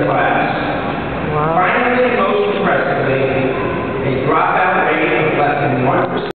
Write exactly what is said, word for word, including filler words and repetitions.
the class. Wow. Finally, most impressively, a dropout rate of less than one percent.